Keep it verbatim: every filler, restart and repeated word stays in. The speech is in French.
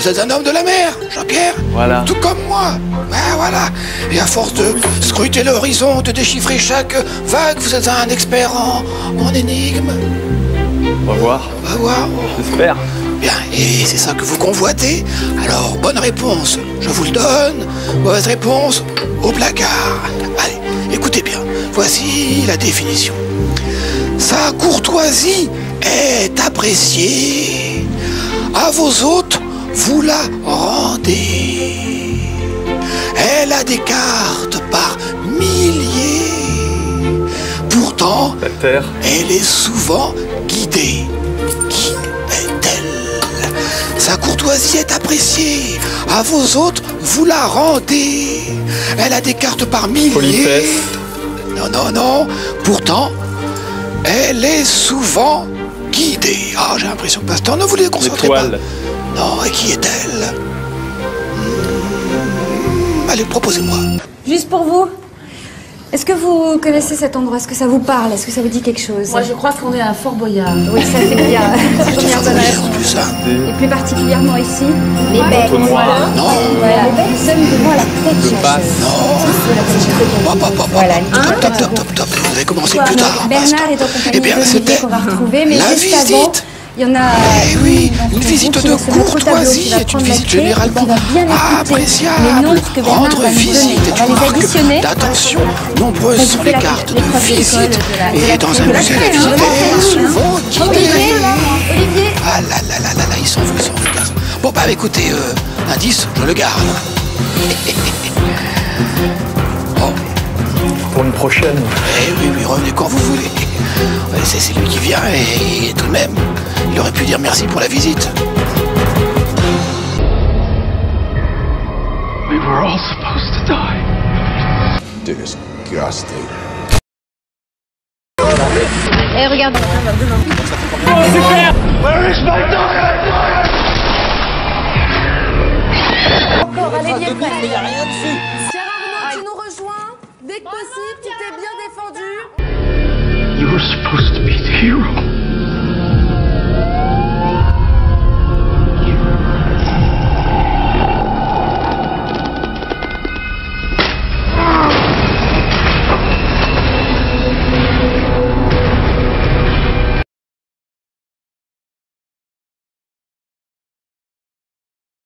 vous êtes un homme de la mer, Jean-Pierre. Voilà. Tout comme moi. Ben voilà. Et à force de scruter l'horizon, de déchiffrer chaque vague, vous êtes un expert en, en énigmes. On va voir. On va voir. J'espère. Bien, et c'est ça que vous convoitez. Alors, bonne réponse, je vous le donne. Mauvaise réponse, au placard. Allez, écoutez bien. Voici la définition. Sa courtoisie est appréciée. À vos hôtes, vous la rendez. Elle a des cartes par milliers. Pourtant, La terre. elle est souvent guidée. Qui est-elle? Sa courtoisie est appréciée. À vos hôtes, vous la rendez. Elle a des cartes par milliers. Politesse. Non, non, non. Pourtant, elle est souvent guidée. Ah, j'ai l'impression que Pasteur ne voulait concentrer pas. L'étoile. Non, et qui est-elle? hmm, Allez, proposez-moi. Juste pour vous, est-ce que vous connaissez cet endroit? Est-ce que ça vous parle? Est-ce que ça vous dit quelque chose? Moi, je crois qu'on est à Fort Boyard. Oui, ça c'est bien. C'est Première bonne favorisé en réponse. plus, hein. Et plus particulièrement ici, les bêtes. Entonnoir. Non, Voilà, nous sommes devant la tête Le passe. non. Hop, hop, hop, Voilà, hop. Top, top, top, top, top. Vous avez commencé plus tard. Bernard est en compagnie Eh bien, d'Olivier c'était qu'on va retrouver, mais la juste avant, visite. il y en a Eh oui, dans une son visite groupe qui de va se mettre au tableau, qui courtoisie va est une prendre la visite clé, généralement qui va bien écouter appréciable. les nombres que Bernard Rendre va nous visite donner. est On va une les marque additionner. d'attention. Nombreuses Ça sont fait les la- cartes de l'épreuve d'école visite. de la- de Et la- dans de un la musée, la clé, visite hein. est souvent guidée. Olivier, Ah là là là là là, ils sont vus, ils sont vus. là. Bon bah écoutez, euh, indice, je le garde. Bon, Pour une prochaine. eh oui, oui, revenez quand vous voulez. Ouais, c'est c'est lui qui vient et, et tout de même, il aurait pu dire merci pour la visite. We were all supposed to die. Disgusting. eh, regarde. Encore, allez, viens près. Pierre Arnaud, tu nous rejoins dès que possible, tu t'es bien défendu. You were supposed